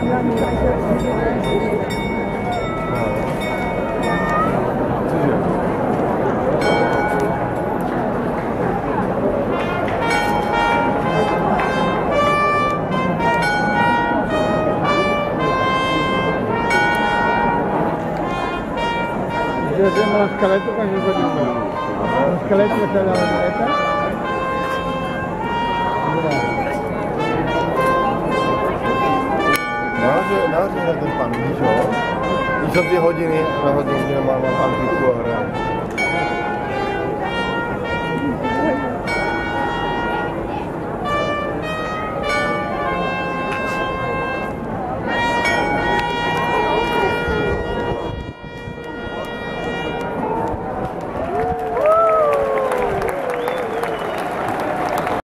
Hacemos los esqueletos para que podamos. Los esqueletos que se dan a la derecha. Dá se ten pan, víš jo? Když jsou ty hodiny, na hodinu, mám tam